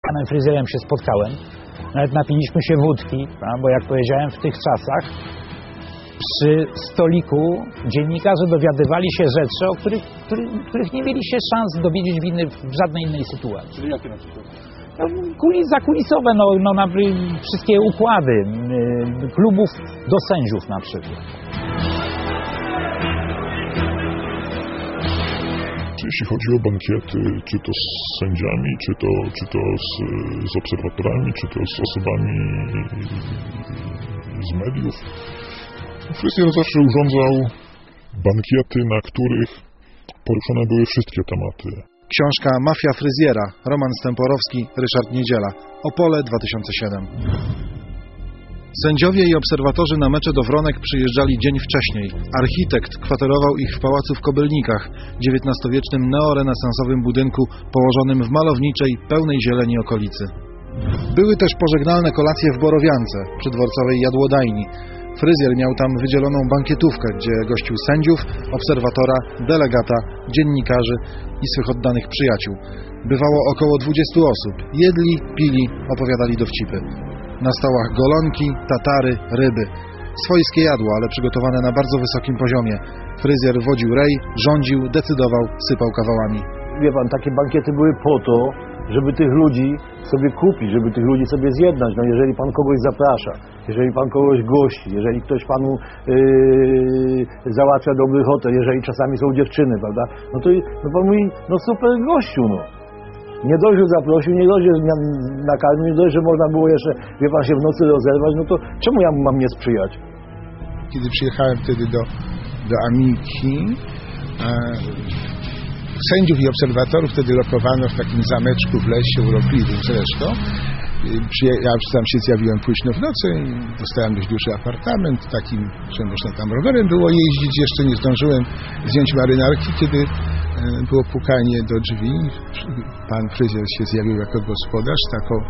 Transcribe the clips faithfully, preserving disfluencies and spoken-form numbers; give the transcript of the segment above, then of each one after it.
panem fryzjerem się spotkałem, nawet napiliśmy się wódki, bo jak powiedziałem, w tych czasach przy stoliku dziennikarze dowiadywali się rzeczy, o których, których, których nie mieli się szans dowiedzieć w, inny, w żadnej innej sytuacji. Czyli jakie na przykład? No, kulis, zakulisowe, no, no, na, wszystkie układy y, klubów do sędziów na przykład. Jeśli chodzi o bankiety, czy to z sędziami, czy to, czy to z, z obserwatorami, czy to z osobami z mediów, fryzjer zawsze urządzał bankiety, na których poruszone były wszystkie tematy. Książka Mafia fryzjera, Roman Stęporowski, Ryszard Niedziela, Opole dwa tysiące siedem. Sędziowie i obserwatorzy na mecze do Wronek przyjeżdżali dzień wcześniej. Architekt kwaterował ich w pałacu w Kobylnikach, dziewiętnastowiecznym neorenesansowym budynku położonym w malowniczej, pełnej zieleni okolicy. Były też pożegnalne kolacje w Borowiance, przy dworcowej jadłodajni. Fryzjer miał tam wydzieloną bankietówkę, gdzie gościł sędziów, obserwatora, delegata, dziennikarzy i swych oddanych przyjaciół. Bywało około dwudziestu osób. Jedli, pili, opowiadali dowcipy. Na stołach golonki, tatary, ryby. Swojskie jadło, ale przygotowane na bardzo wysokim poziomie. Fryzjer wodził rej, rządził, decydował, sypał kawałami. Wie pan, takie bankiety były po to, żeby tych ludzi sobie kupić, żeby tych ludzi sobie zjednać. No jeżeli pan kogoś zaprasza, jeżeli pan kogoś gości, jeżeli ktoś panu yy, załatwia dobry hotel, jeżeli czasami są dziewczyny, prawda? No to no pan mówi, no super gościu, no. Nie dość, że zaprosił, nie dość, że nakarmił, nie dość, że można było jeszcze, wie pan, się w nocy rozerwać, no to czemu ja mam nie sprzyjać? Kiedy przyjechałem wtedy do, do Amiki, e, sędziów i obserwatorów wtedy lokowano w takim zameczku w lesie urokliwym zresztą. Ja tam się zjawiłem późno w nocy i dostałem dość duży apartament, takim, że można tam rowerem było jeździć. Jeszcze nie zdążyłem zdjąć marynarki, kiedy było pukanie do drzwi. Pan fryzjer się zjawił jako gospodarz z taką e,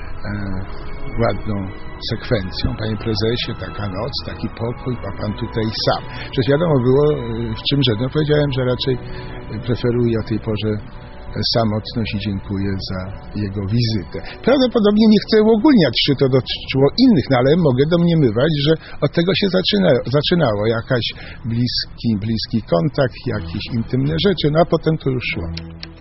ładną sekwencją. Panie prezesie, taka noc, taki pokój, a pan tutaj sam. Przecież wiadomo było, w czym rzecz. No powiedziałem, że raczej preferuję o tej porze samotność i dziękuję za jego wizytę. Prawdopodobnie nie chcę uogólniać, czy to dotyczyło innych, no ale mogę domniemywać, że od tego się zaczyna, zaczynało. Jakaś bliski, bliski kontakt, jakieś intymne rzeczy, no a potem to już szło.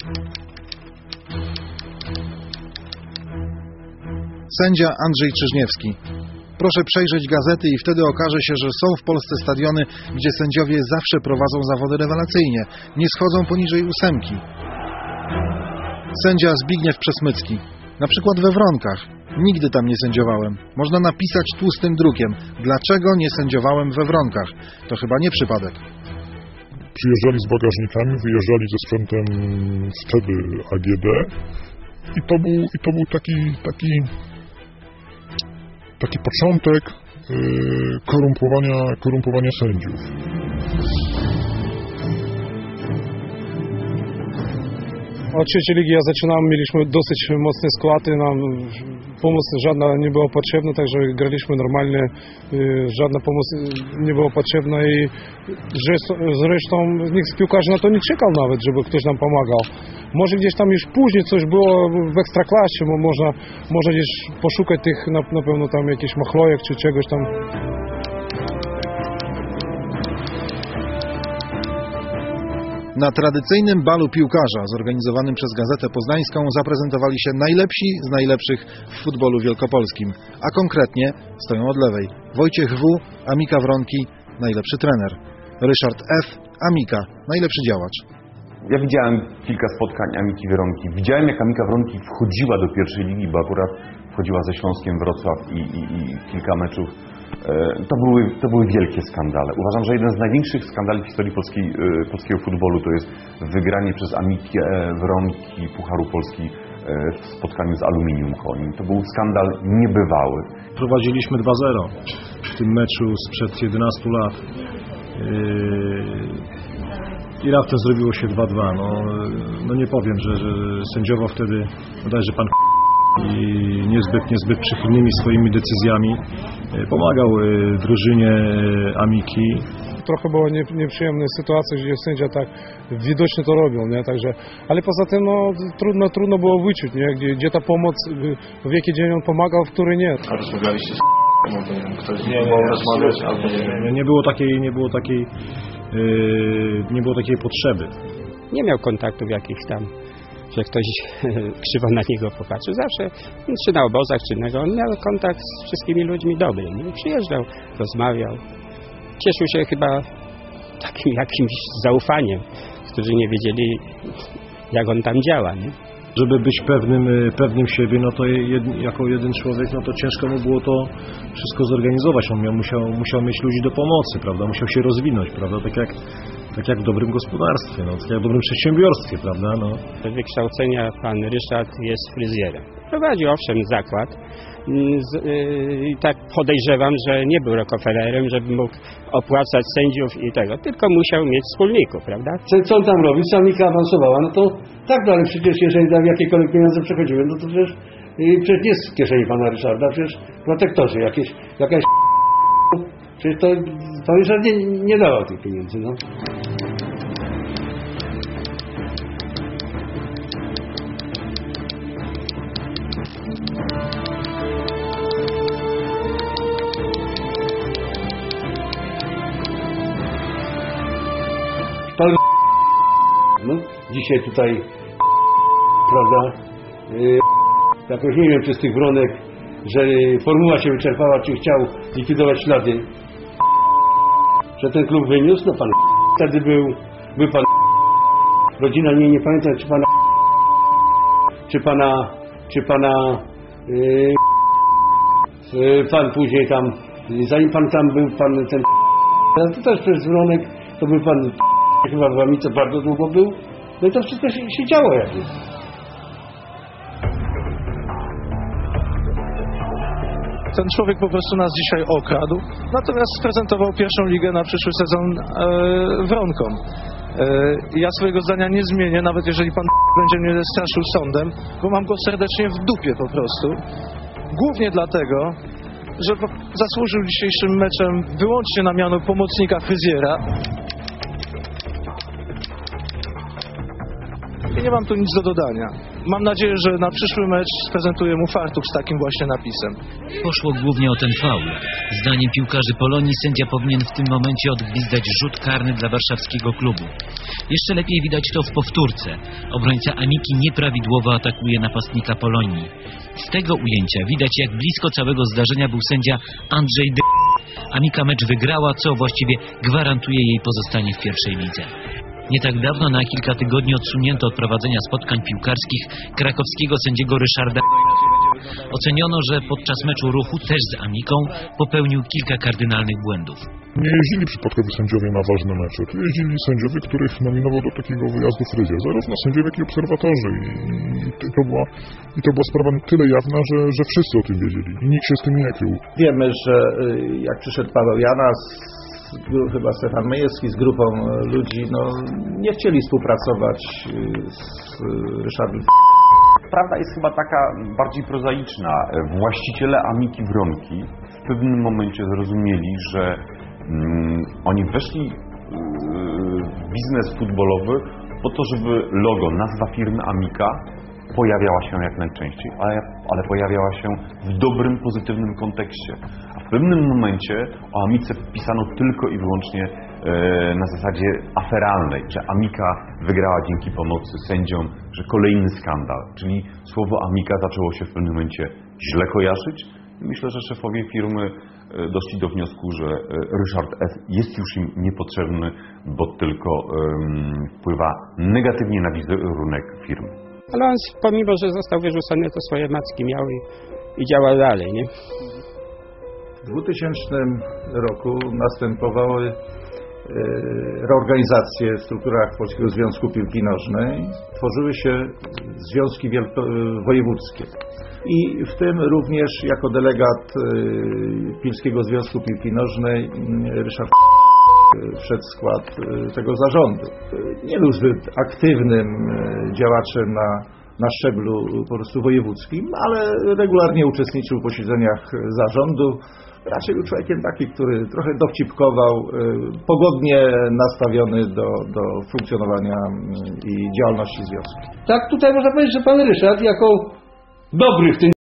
Sędzia Andrzej Czyżniewski. Proszę przejrzeć gazety i wtedy okaże się, że są w Polsce stadiony, gdzie sędziowie zawsze prowadzą zawody rewelacyjnie, nie schodzą poniżej ósemki. Sędzia Zbigniew Przesmycki. Na przykład we Wronkach. Nigdy tam nie sędziowałem. Można napisać tłustym drukiem. Dlaczego nie sędziowałem we Wronkach? To chyba nie przypadek. Przyjeżdżali z bagażnikami, wyjeżdżali ze sprzętem wtedy A G D i to był, i to był taki, taki, taki początek yy, korumpowania, korumpowania sędziów. Od trzeciej ligi ja zaczynałem, mieliśmy dosyć mocne składy, nam pomoc żadna nie była potrzebna, także graliśmy normalnie, żadna pomoc nie była potrzebna i zresztą nikt z piłkarzy na to nie czekał nawet, żeby ktoś nam pomagał. Może gdzieś tam już później coś było w Ekstraklasie, bo można, można gdzieś poszukać tych na, na pewno tam jakichś machlojek czy czegoś tam. Na tradycyjnym balu piłkarza zorganizowanym przez Gazetę Poznańską zaprezentowali się najlepsi z najlepszych w futbolu wielkopolskim, a konkretnie stoją od lewej Wojciech W., Amika Wronki, najlepszy trener, Ryszard F., Amika, najlepszy działacz. Ja widziałem kilka spotkań Amiki Wronki. Widziałem, jak Amika Wronki wchodziła do pierwszej ligi, bo akurat wchodziła ze Śląskiem Wrocław i, i, i kilka meczów. To były, to były wielkie skandale. Uważam, że jeden z największych skandali w historii polskiej, polskiego futbolu to jest wygranie przez Amikę Wronki Pucharu Polski w spotkaniu z Aluminium Konin. To był skandal niebywały. Prowadziliśmy dwa zero w tym meczu sprzed jedenastu lat. I raptem zrobiło się dwa dwa. No, no nie powiem, że, że sędziował wtedy, bodajże pan i niezbyt, niezbyt przychylnymi swoimi decyzjami pomagał drużynie Amiki trochę była nie, nieprzyjemna sytuacja, gdzie sędzia tak widocznie to robił, nie? Także, ale poza tym no, trudno, trudno było wyczuć, nie? Gdzie, gdzie ta pomoc, w jaki dzień on pomagał, w który nie. A rozmawialiście z ktoś nie mógł rozmawiać albo nie wiem. Nie było takiej, nie było takiej, yy, nie było takiej potrzeby. Nie miał kontaktów jakichś tam, że ktoś krzywo na niego popatrzył. Zawsze, czy na obozach, czy innego, on miał kontakt z wszystkimi ludźmi dobry. Nie? Przyjeżdżał, rozmawiał. Cieszył się chyba takim jakimś zaufaniem, którzy nie wiedzieli, jak on tam działa. Nie? Żeby być pewnym, pewnym siebie, no to jed, jako jeden człowiek, no to ciężko mu było to wszystko zorganizować. On miał, musiał, musiał mieć ludzi do pomocy, prawda? Musiał się rozwinąć, prawda? Tak jak, tak jak w dobrym gospodarstwie, no, tak jak w dobrym przedsiębiorstwie, prawda? No. Z wykształcenia pan Ryszard jest fryzjerem. Prowadził owszem zakład i tak podejrzewam, że nie był Rockefellerem, żeby mógł opłacać sędziów i tego, tylko musiał mieć wspólników, prawda? Co, co on tam robi? Samika awansowała, no to tak dalej, przecież jeżeli tam jakiekolwiek pieniądze przechodziły, no to przecież, i przecież jest w kieszeni pana Ryszarda, przecież protektorzy jakieś, jakaś przecież to pan Ryszard nie, nie dawał tych pieniędzy, no. Pan no, dzisiaj tutaj, prawda, yy, jakoś nie wiem, czy z tych wronek, że formuła się wyczerpała, czy chciał likwidować ślady, że ten klub wyniósł, no pan wtedy był, był pan rodzina, nie, nie pamiętam, czy pana czy pana, czy pana yy, yy, pan później tam, zanim pan tam był, pan ten to też przez wronek, to był pan chyba w Amice bardzo długo był, no i to wszystko się, się działo jakieś. Ten człowiek po prostu nas dzisiaj okradł, natomiast prezentował pierwszą ligę na przyszły sezon e, wronkom. E, ja swojego zdania nie zmienię, nawet jeżeli pan będzie mnie straszył sądem, bo mam go serdecznie w dupie po prostu. Głównie dlatego, że zasłużył dzisiejszym meczem wyłącznie na miano pomocnika fryzjera. I nie mam tu nic do dodania. Mam nadzieję, że na przyszły mecz sprezentuję mu fartuch z takim właśnie napisem. Poszło głównie o ten faul. Zdaniem piłkarzy Polonii sędzia powinien w tym momencie odgwizdać rzut karny dla warszawskiego klubu. Jeszcze lepiej widać to w powtórce. Obrońca Amiki nieprawidłowo atakuje napastnika Polonii. Z tego ujęcia widać, jak blisko całego zdarzenia był sędzia Andrzej D. Amika mecz wygrała, co właściwie gwarantuje jej pozostanie w pierwszej lidze. Nie tak dawno, na kilka tygodni, odsunięto od prowadzenia spotkań piłkarskich krakowskiego sędziego Ryszarda. Oceniono, że podczas meczu Ruchu, też z Amiką, popełnił kilka kardynalnych błędów. Nie jeździli przypadkowi sędziowie na ważne mecze. Tu jeździli sędziowie, których nominował do takiego wyjazdu fryzjer. Zarówno sędziowie, jak i obserwatorzy. I to była, i to była sprawa tyle jawna, że, że wszyscy o tym wiedzieli. I nikt się z tym nie krył. Wiemy, że jak przyszedł Paweł Janas, chyba Stefan Myjewski z grupą ludzi, no nie chcieli współpracować z Ryszardem. Prawda jest chyba taka bardziej prozaiczna. Właściciele Amiki Wronki w pewnym momencie zrozumieli, że mm, oni weszli w biznes futbolowy po to, żeby logo, nazwa firmy Amika pojawiała się jak najczęściej, ale, ale pojawiała się w dobrym, pozytywnym kontekście. A w pewnym momencie o Amice pisano tylko i wyłącznie e, na zasadzie aferalnej, że Amika wygrała dzięki pomocy sędziom, że kolejny skandal. Czyli słowo Amika zaczęło się w pewnym momencie źle kojarzyć i myślę, że szefowie firmy doszli do wniosku, że Ryszard F. jest już im niepotrzebny, bo tylko um, wpływa negatywnie na wizerunek firmy. Ale on, pomimo że został wyrzucony, to swoje macki miał i, i działał dalej, nie? W dwutysięcznym roku następowały e, reorganizacje w strukturach Polskiego Związku Piłki Nożnej. Tworzyły się związki wielko, wojewódzkie. I w tym również jako delegat e, Pilskiego Związku Piłki Nożnej Ryszard wszedł w skład tego zarządu. Nie był zbyt aktywnym działaczem na, na szczeblu po prostu wojewódzkim, ale regularnie uczestniczył w posiedzeniach zarządu. Raczej był człowiekiem taki, który trochę dowcipkował, pogodnie nastawiony do, do funkcjonowania i działalności związku. Tak, tutaj można powiedzieć, że pan Ryszard jako dobry w tym